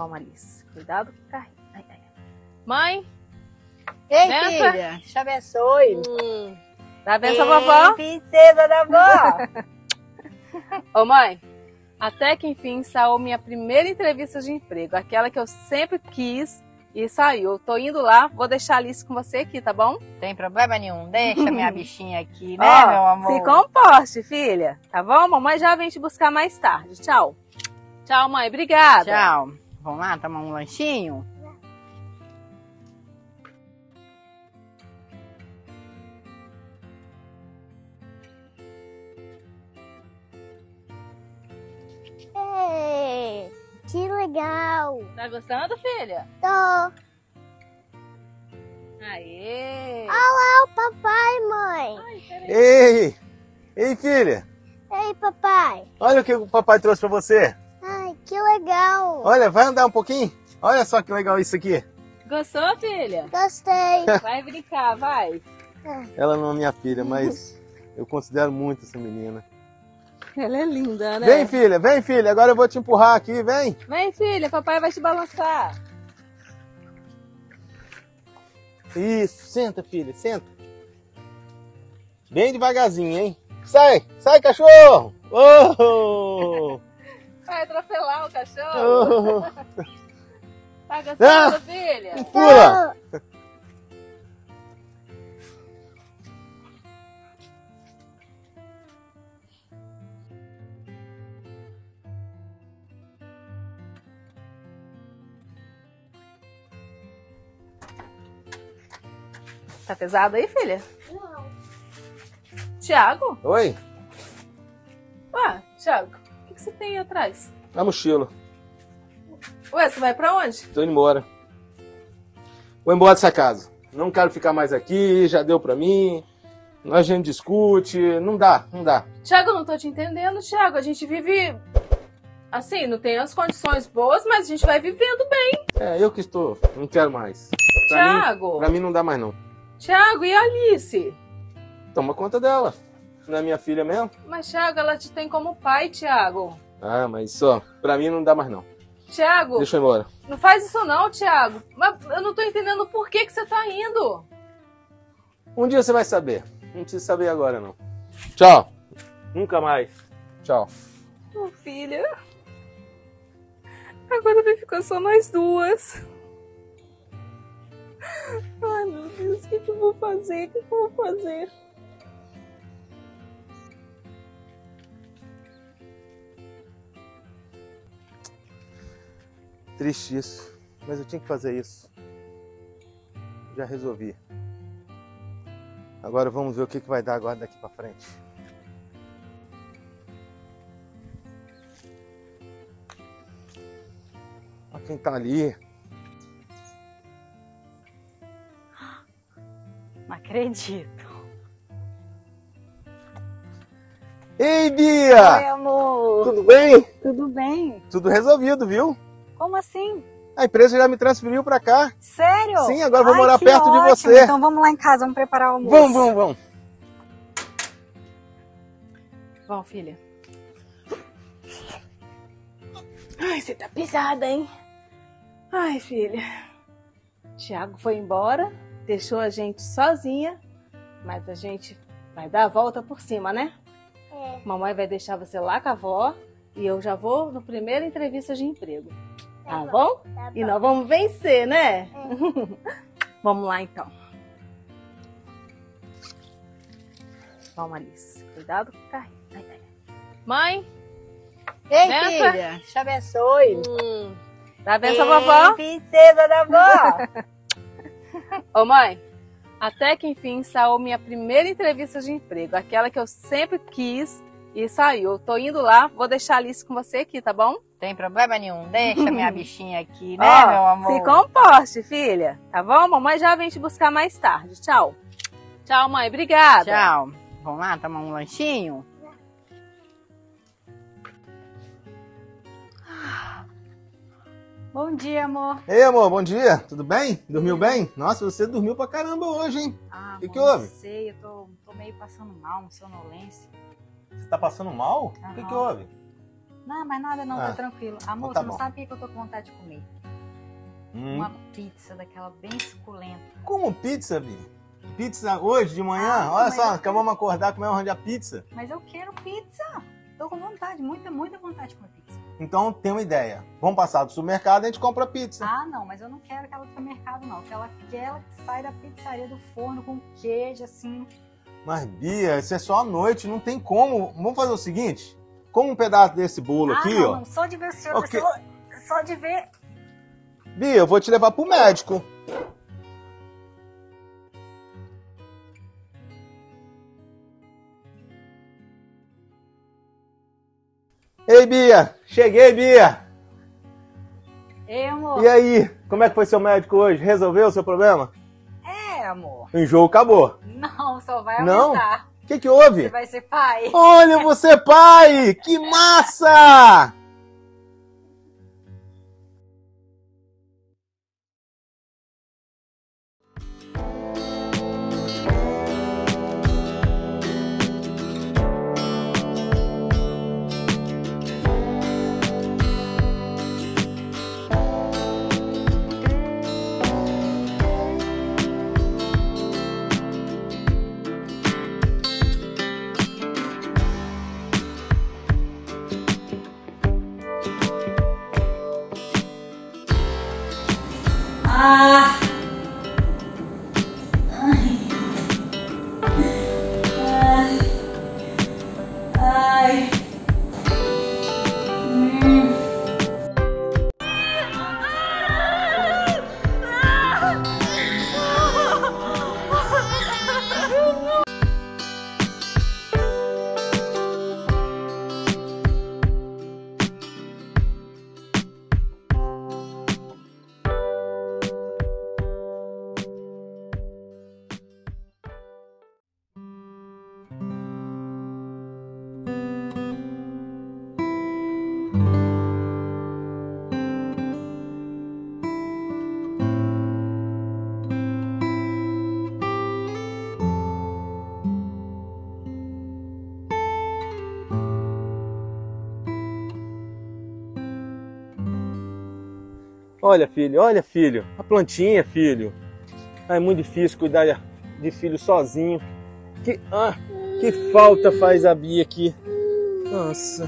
Calma, Alice. Cuidado com o carrinho. Ai, ai. Mãe? Ei, benção. filha, te abençoe. Dá benção, vovó? Princesa da vó. Ô, mãe, até que enfim saiu minha primeira entrevista de emprego. Aquela que eu sempre quis e saiu. Eu tô indo lá, vou deixar a Alice com você aqui, tá bom? Tem problema nenhum, deixa minha bichinha aqui, né, Ó, meu amor? se comporte, filha. Tá bom? Mamãe já vem te buscar mais tarde. Tchau. Tchau, mãe. Obrigada. Tchau. Vamos lá tomar um lanchinho? Ei, que legal! Tá gostando, filha? Tô! Aê! Olá, o papai, mãe! Ai, peraí. Ei! Ei, filha! Ei, papai! Olha o que o papai trouxe pra você. Ai, que legal! Olha, vai andar um pouquinho? Olha só que legal isso aqui. Gostou, filha? Gostei! Vai brincar, vai. Ela não é minha filha, mas eu considero muito essa menina. Ela é linda, né? Vem, filha, vem, filha. Agora eu vou te empurrar aqui, vem. Vem, filha. Papai vai te balançar. Isso, senta, filha, senta. Bem devagarzinho, hein? Sai, sai, cachorro! Oh! Vai atropelar o cachorro. Oh! Tá gostando, Ah! filha? Pula! Tá pesado aí, filha? Não. Tiago? Oi, Ué, Tiago, o que você tem aí atrás? a mochila. Ué, você vai pra onde? Tô indo embora. Vou embora dessa casa. Não quero ficar mais aqui, já deu pra mim. A gente discute, não dá, não dá. Tiago, eu não tô te entendendo, Tiago. A gente vive... Assim, não tem as condições boas, mas a gente vai vivendo bem. É, eu que estou, não quero mais. Tiago! Pra mim não dá mais não. Tiago, e a Alice? Toma conta dela. Não é minha filha mesmo? Mas, Tiago, ela te tem como pai, Tiago. Ah, mas só, pra mim não dá mais não. Tiago, Deixa eu ir embora. não faz isso não, Tiago. Mas eu não tô entendendo por que você tá indo. Um dia você vai saber. Não precisa saber agora não. Tchau. Nunca mais. Tchau. Ô, filha. Agora vai ficar só nós duas. Ai, meu Deus, o que eu vou fazer? O que eu vou fazer? Triste isso. Mas eu tinha que fazer isso. Já resolvi. Agora vamos ver o que vai dar agora daqui pra frente. Olha quem tá ali. Não acredito. Ei, Oi, Bia! amor. Tudo bem? Tudo bem? Tudo resolvido, viu? Como assim? A empresa já me transferiu pra cá. Sério? Sim, agora eu vou Ai, morar que perto de ótimo. você. Então vamos lá em casa, vamos preparar o almoço. Vamos, vamos, vamos. Bom, filha. Ai, você tá pisada, hein? Ai, filha. Tiago foi embora, deixou a gente sozinha, mas a gente vai dar a volta por cima, né? É. Mamãe vai deixar você lá com a avó e eu já vou no primeiro entrevista de emprego. Tá Tá bom? Tá E bom. nós vamos vencer, né? Vamos lá, então. Vamos, Alice. Cuidado com o carrinho. Ai, ai. Mãe? Ei, benção. filha, te abençoe. Dá benção, vovó? Princesa da vó. Ô, mãe, até que enfim saiu minha primeira entrevista de emprego. Aquela que eu sempre quis e saiu. Eu tô indo lá, vou deixar a Alice com você aqui, tá bom? Tem problema nenhum, deixa minha bichinha aqui, né, Ó, meu amor? se comporte, filha. Tá bom? Mamãe já vem te buscar mais tarde. Tchau. Tchau, mãe. Obrigada. Tchau. Vamos lá tomar um lanchinho? Bom dia, amor. Ei, amor, bom dia. Tudo bem? Dormiu bem? Nossa, você dormiu pra caramba hoje, hein? Ah, Que amor, houve? Não sei, eu tô meio passando mal, sonolência. Você tá passando mal? O que Aham. houve? Não, mas nada não, Ah, tá tranquilo. Amor, tá você não bom. sabe o que eu tô com vontade de comer? Uma pizza daquela bem suculenta. Como pizza, Bi? Pizza hoje de manhã? Ah, Olha mas só, eu- acabamos de acordar, comemos onde a pizza. Mas eu quero pizza. Tô com vontade, muita vontade de comer pizza. Então tem uma ideia. Vamos passar do supermercado e a gente compra pizza. Ah, não, mas eu não quero aquela do supermercado, não. Aquela que sai da pizzaria do forno com queijo, assim. Mas, Bia, isso é só à noite, não tem como. Vamos fazer o seguinte? Como um pedaço desse bolo aqui, não, ó. não, só de ver o senhor, Ok. só de ver. Bia, eu vou te levar pro médico. Ei, Bia! Cheguei, Bia! Ei, amor. E aí? Como é que foi seu médico hoje? Resolveu o seu problema? É, amor. O enjoo acabou. Não, só vai Não? aumentar. O que houve? Você vai ser pai. Olha, você pai! Que massa! Ah! Ai! Olha, filho. A plantinha, filho. É muito difícil cuidar de filho sozinho. Que falta faz a Bia aqui. Nossa.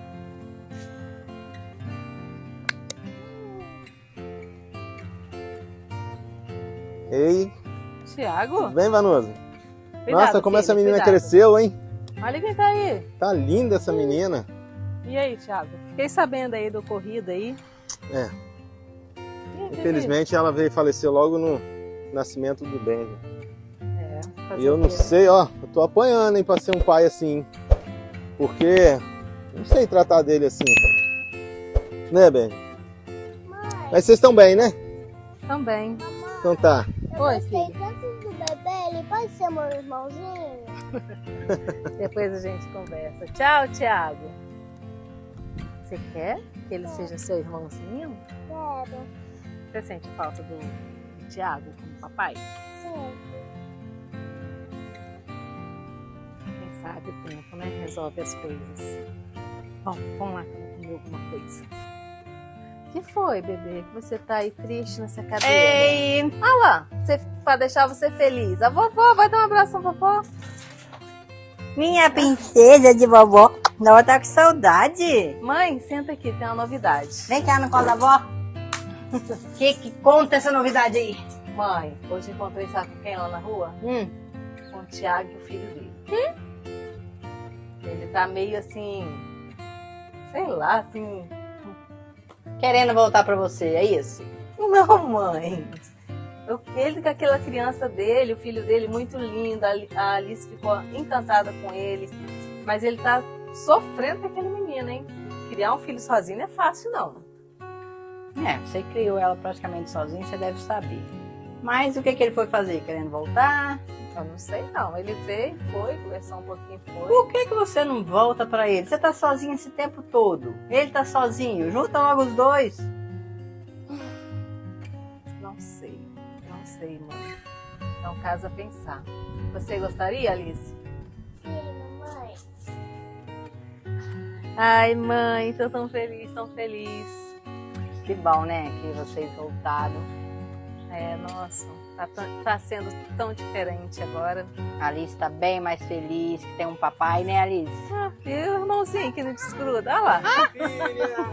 Ei, Tiago? tudo bem, Vanusa? Cuidado, Nossa, como filho, essa menina cuidado. cresceu, hein? Olha quem tá aí. Tá linda essa menina. E aí, Tiago? Fiquei sabendo aí do ocorrido aí. É. E aí, Infelizmente ela veio falecer logo no nascimento do Benji. fazer E eu o não quê? sei, ó, eu tô apanhando, hein, pra ser um pai assim. Porque não sei tratar dele assim. Né, Benji? Mas vocês estão bem, né? Também. Então tá. Eu Oi, gostei filho. tanto do bebê, ele pode ser meu irmãozinho? Depois a gente conversa. Tchau, Tiago. Você quer que ele seja seu irmãozinho? Quero. Você sente falta do Tiago como papai? Sim. Quem sabe o tempo, né? Resolve as coisas. Bom, vamos lá que eu vou comer alguma coisa. O que foi, bebê? Que você tá aí triste nessa cadeira? Ei! Olha lá, pra deixar você feliz. A vovó, vai dar um abraço à vovó? Minha princesa de vovó. Não, tá com saudade. Mãe, senta aqui, tem uma novidade. Vem cá no colo da avó. Que conta essa novidade aí? Mãe, hoje encontrei, sabe com quem lá na rua? Com o Tiago e o filho dele. Ele tá meio assim, sei lá, assim... Querendo voltar pra você, é isso? Não, mãe. Ele com aquela criança dele, o filho dele, muito lindo. A Alice ficou encantada com ele. Mas ele tá sofrendo com aquele menino, hein? Criar um filho sozinho não é fácil, não. É, você criou ela praticamente sozinho, você deve saber. Mas o que que ele foi fazer? Querendo voltar? Eu não sei, não. Ele veio, foi, conversou um pouquinho, foi. Por que que você não volta pra ele? Você tá sozinho esse tempo todo. Ele tá sozinho. Junta logo os dois. Não sei, mãe. É um caso a pensar. Você gostaria, Alice? Sim, mamãe. Ai, mãe, tô tão feliz, tão feliz. Que bom, né? Que vocês voltaram. É, nossa, tá sendo tão diferente agora. A Alice tá bem mais feliz, que tem um papai, né, Alice? Ah, e o irmãozinho que não desgruda, olha lá. Filha!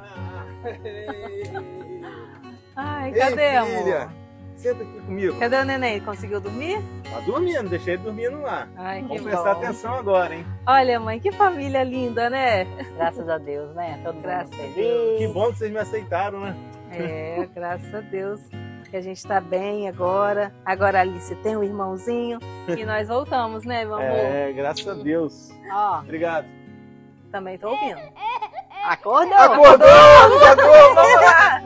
Ai, Ei, cadê, filha? amor? Senta aqui comigo. Cadê o neném? Conseguiu dormir? Tá dormindo, deixei ele dormindo lá. Ai, que Vamos bom. prestar atenção agora, hein? Olha, mãe, que família linda, né? Graças a Deus, né? Todo mundo Graças a feliz. Que bom que vocês me aceitaram, né? É, graças a Deus que a gente tá bem agora. Agora a Alice tem um irmãozinho e nós voltamos, né, meu amor? É, graças a Deus. Ó, Obrigado. Também tô ouvindo. acordou? Acordou! Vamos lá!